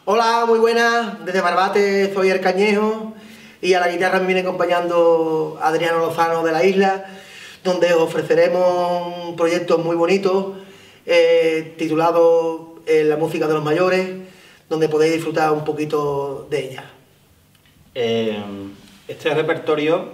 Hola, muy buenas, desde Barbate soy El Cañejo y a la guitarra me viene acompañando Adriano Lozano de la Isla, donde os ofreceremos un proyecto muy bonito titulado La música de los mayores, donde podéis disfrutar un poquito de ella. Este repertorio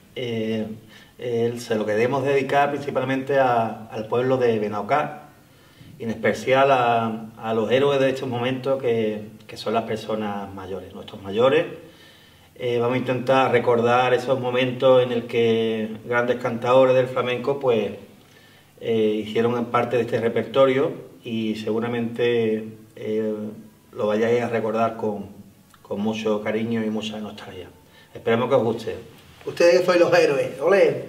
se lo queremos dedicar principalmente al pueblo de Benaocá, y en especial a los héroes de estos momentos que son las personas mayores, nuestros mayores. Vamos a intentar recordar esos momentos en el que grandes cantadores del flamenco pues hicieron parte de este repertorio, y seguramente lo vayáis a recordar con mucho cariño y mucha nostalgia. Esperemos que os guste. Ustedes sois los héroes, ¡olé!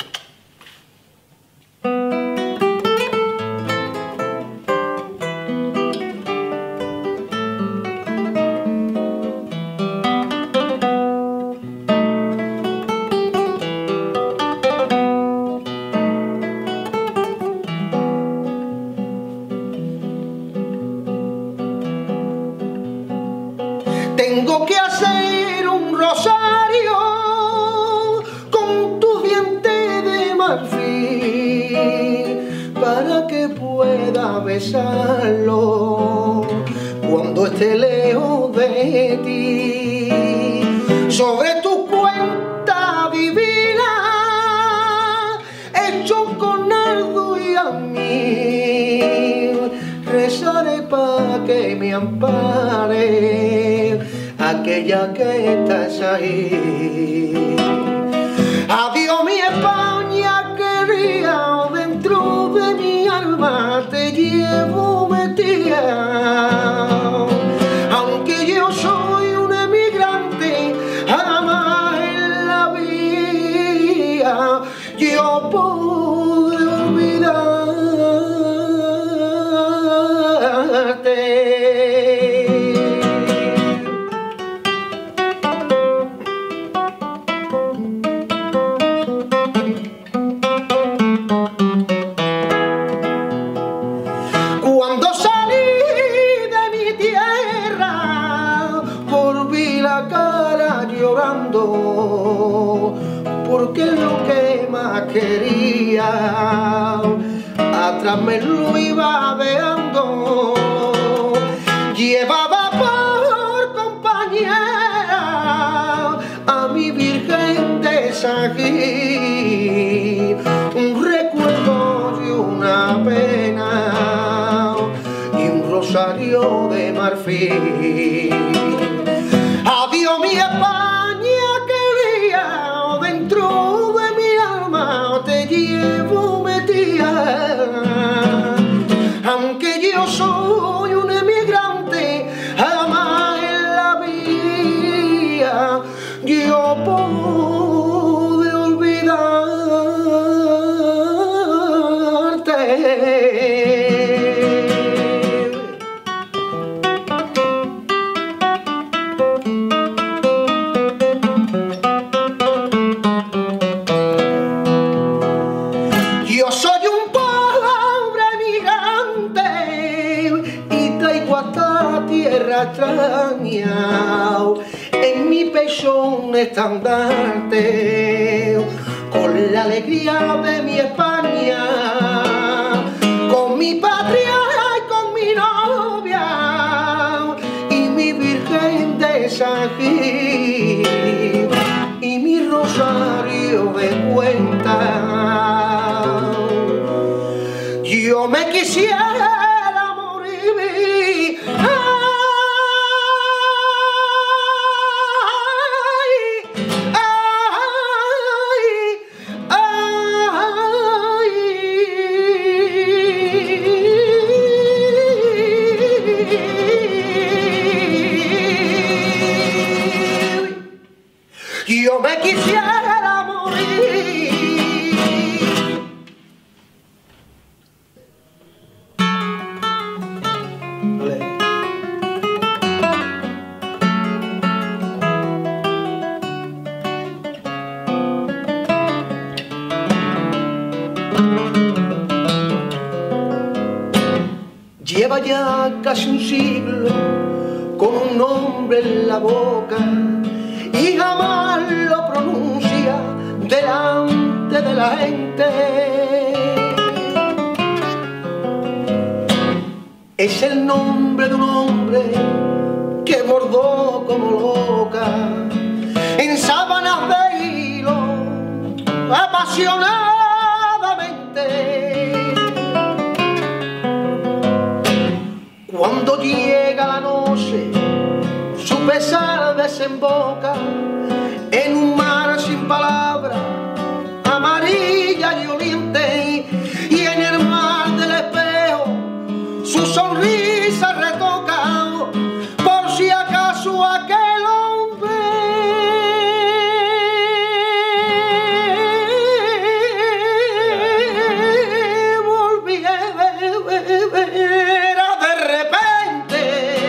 Tengo que hacer un rosario con tus dientes de marfil para que pueda besarlo cuando esté lejos de ti. Sobre tu cuenta divina, hecho con nardo y a mí, rezaré para que me ampare aquella que estás ahí. Adiós mi España querida, dentro de mi alma te llevo metida. Aunque yo soy un emigrante, jamás en la vida yo podré olvidarte. Cuando salí de mi tierra, volví la cara llorando, porque lo que más quería, atrás me lo iba dejando. Llevaba por compañera a mi Virgen de Sagí, un recuerdo y una pena, rosario de marfil. Adiós mi España querida, dentro de mi alma te llevo metida. Aunque yo soy un emigrante, jamás en la vida yo pude olvidarte. Yo soy un pobre migrante y traigo a esta tierra extraña en mi pecho un estandarte con la alegría de mi España, con mi patria y con mi novia y mi Virgen de Sagí y mi rosario de cuenta. Yo me quisiera morir, yo me quisiera morir. Lleva ya casi un siglo con un nombre en la boca y jamás lo pronuncia delante de la gente. Es el nombre de un hombre que bordó como loca en sábanas de hilo apasionadamente. Cuando llega la noche, su pesar desemboca en un mar sin palabras, amarilla y oliente, y en el mar del espejo su sonrisa retoca, por si acaso aquel hombre volviera de repente.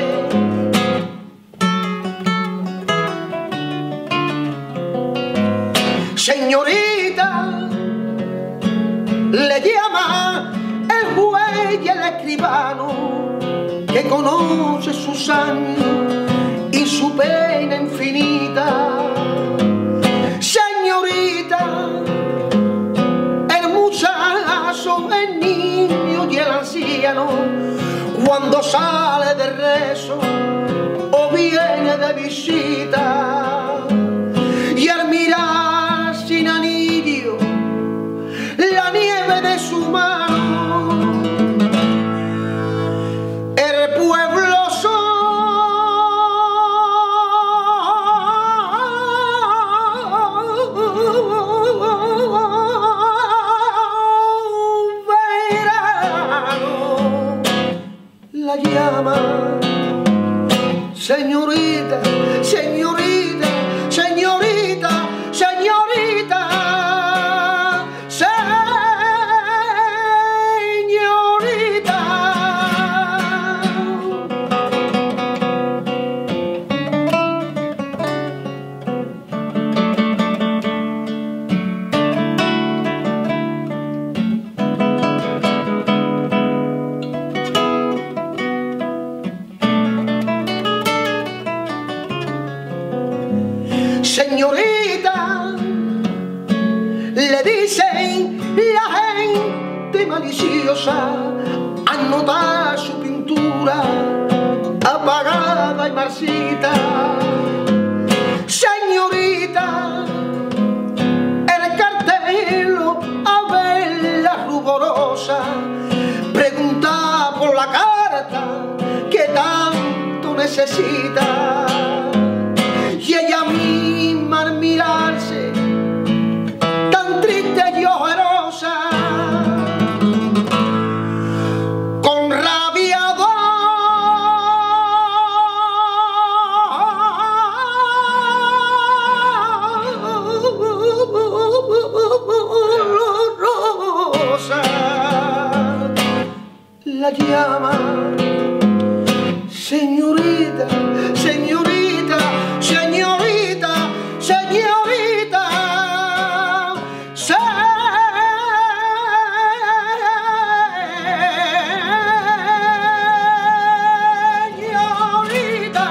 Señorita, le llama el juez y el escribano, que conoce sus años y su pena infinita. Señorita, el muchacho, el niño y el anciano, cuando sale de rezo o viene de visita, y al mirar sin anillo la nieve de su mano, el pueblo verano la llama. Señorita, señorita, señorita, señorita, señorita. Señorita, le dicen la gente maliciosa al notar su pintura apagada y marchita. Señorita, el cartelo a verla ruborosa pregunta por la carta que tanto necesita, y ella misma al mirarse tan triste y ojerosa, con rabia dolorosa, la llama. Señorita, señorita, señorita, señorita, señorita.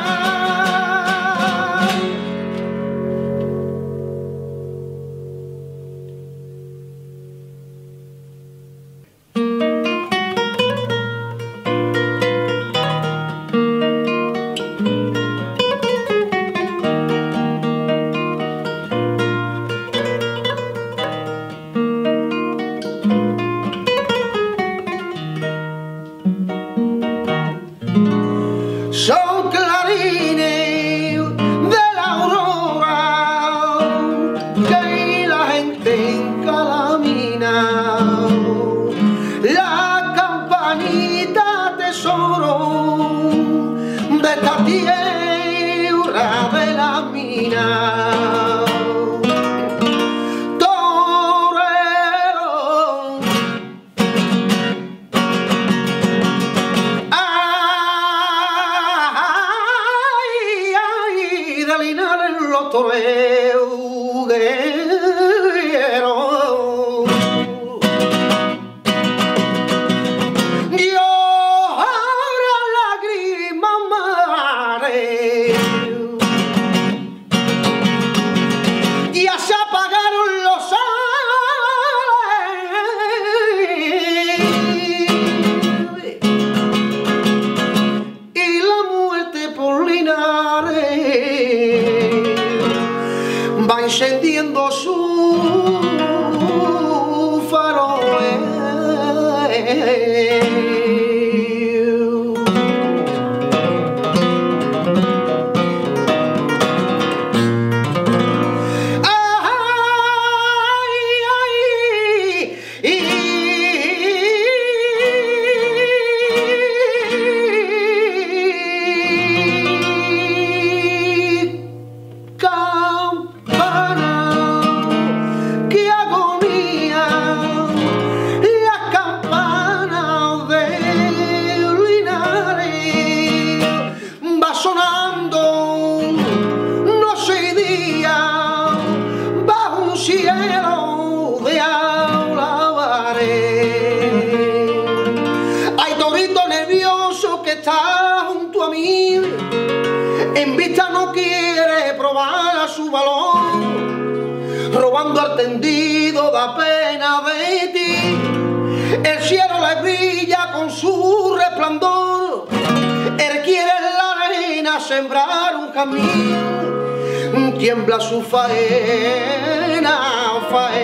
punto nervioso que está junto a mí, en vista no quiere probar su valor, robando al tendido da pena de ti. El cielo le brilla con su resplandor, él quiere en la arena sembrar un camino, tiembla su faena,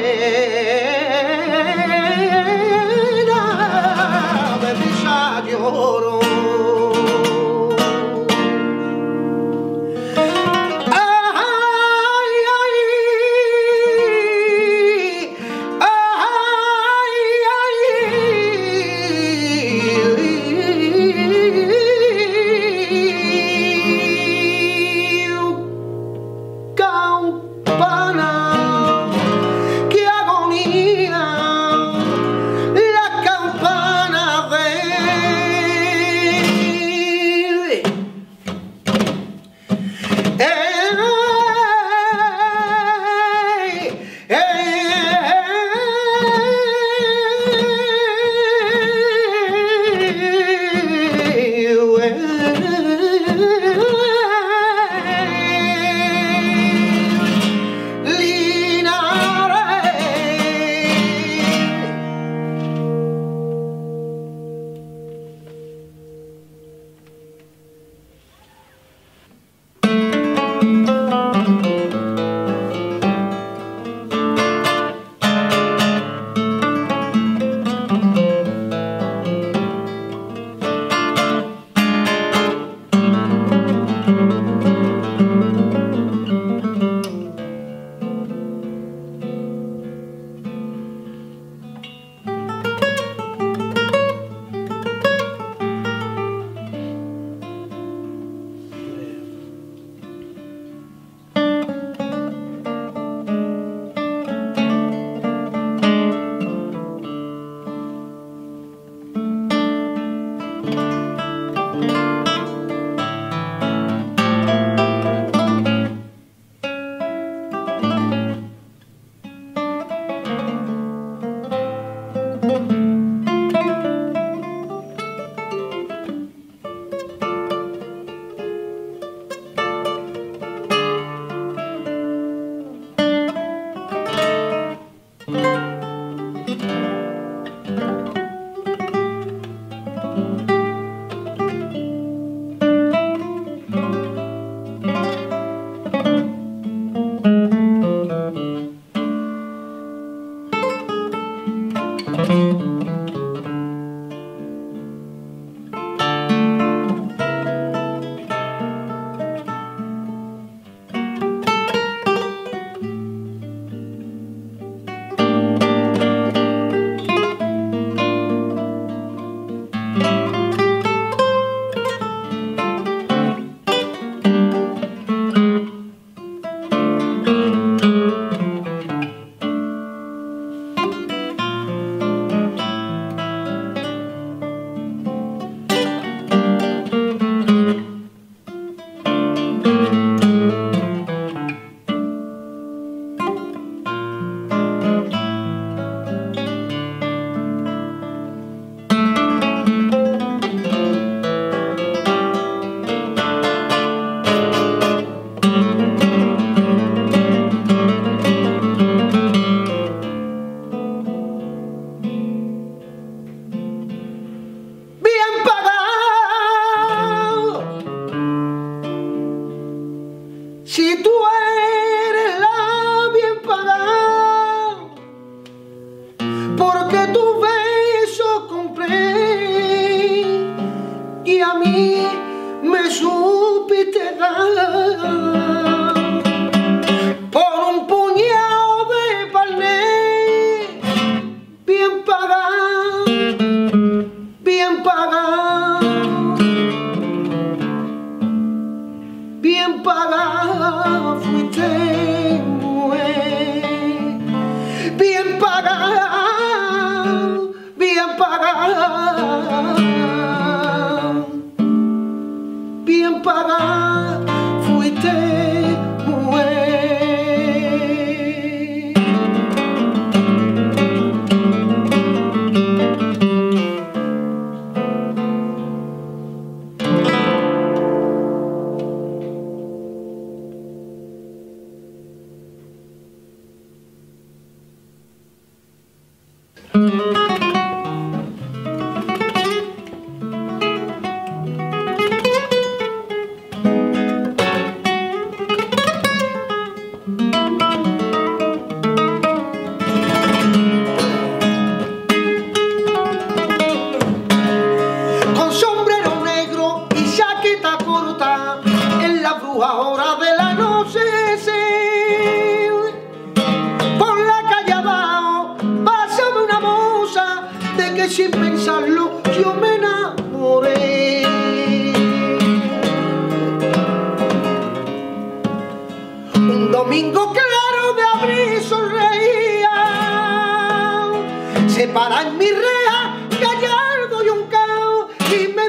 faena, de risa lloro.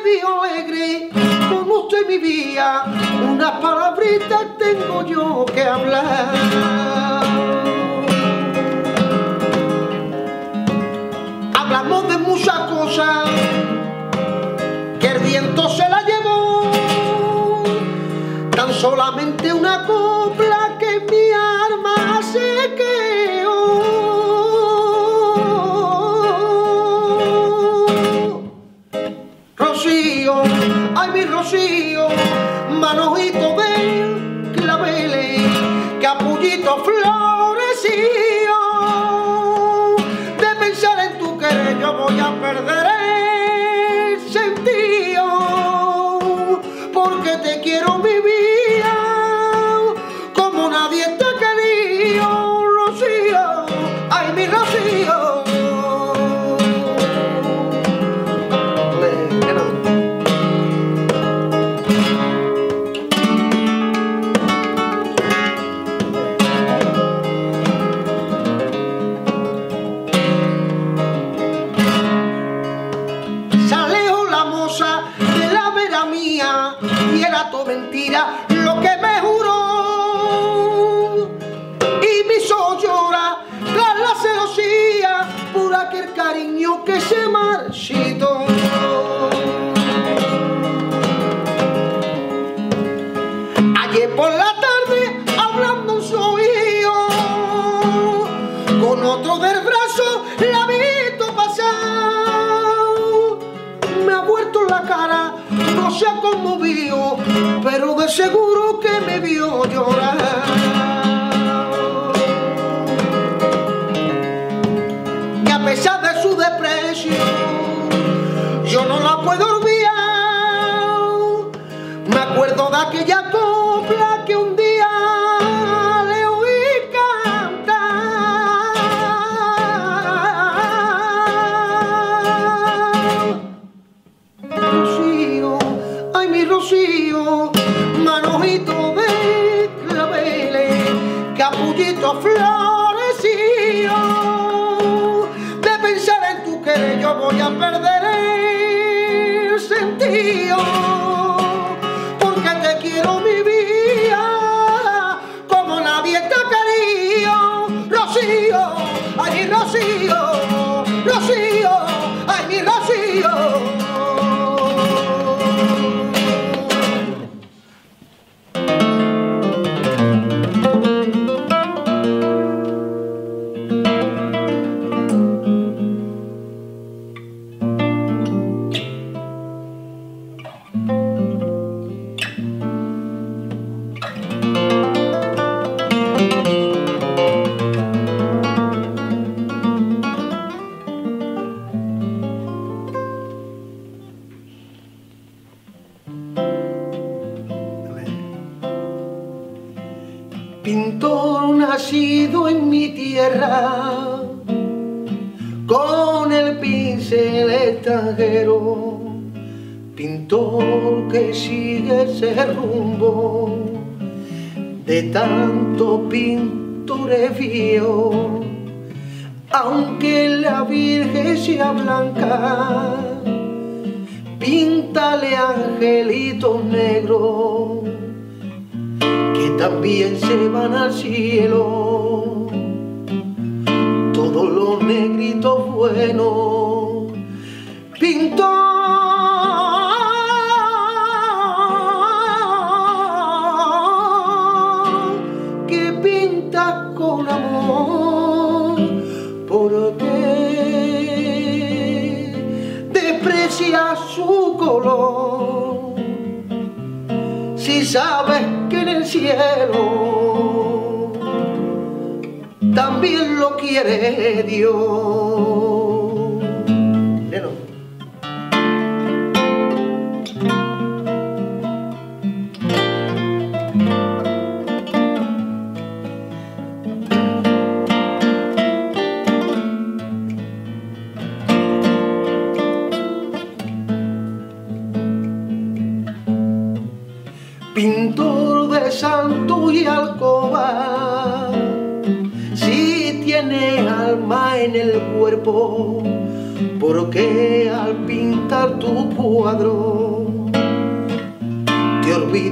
veo alegre con usted mi vida, unas palabritas tengo yo que hablar. Hablamos de muchas cosas que el viento se la llevó, tan solamente una copla que mi alma se quedó. Rocío, ay mi Rocío, manojito de claveles, capullito florecío, de pensar en tu querer yo voy a perder el sentido, porque te quiero mi vida, como nadie te ha querido, Rocío, ay mi Rocío. Y era todo mentira lo que me juró, y me hizo llorar tras la celosía por aquel cariño que se marchitó. Ayer por la tarde hablando un oído con otro del brazo la he visto pasar, me ha vuelto la cara, no se ha conmovido, pero de seguro que me vio llorar. Y a pesar de su desprecio, yo no la puedo olvidar. Me acuerdo de aquella copla que un día le oí cantar. Rocío, ay mi Rocío, manojito de claveles, capullito florecío, de pensar en tu querer yo voy a perder el sentido, porque te quiero mi vida, como nadie te ha querido, Rocío, ay mi Rocío, Rocío, ay mi Rocío. Pintor nacido en mi tierra, con el pincel extranjero, pintor que sigue ese rumbo de tanto pintores vio, aunque la Virgen sea blanca, píntale angelitos negros que también se van al cielo, todos los negritos buenos, pintor que pinta con amor, porque desprecia su color. Si sabes que en el cielo también lo quiere Dios. Neno. Pintor de santo y alcoba, si tiene alma en el cuerpo, porque al pintar tu cuadro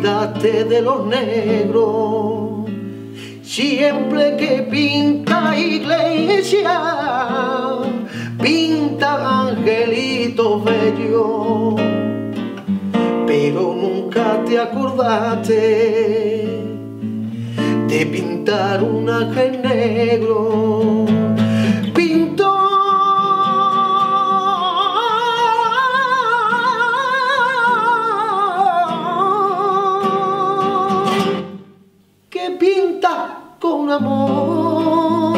olvidaste de los negros. Siempre que pinta iglesia, pinta angelitos bellos, pero nunca te acordaste de pintar un ángel negro. Pintó que pinta con amor,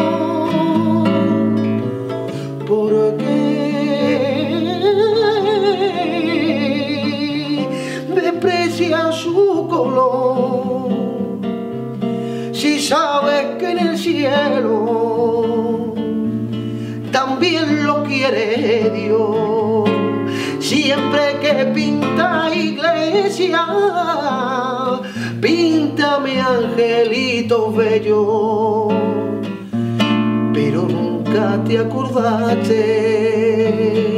porque desprecia su color. Si sabes que en el cielo también lo quiere Dios, siempre que pinta iglesia, píntame angelitos bellos, pero nunca te acordaste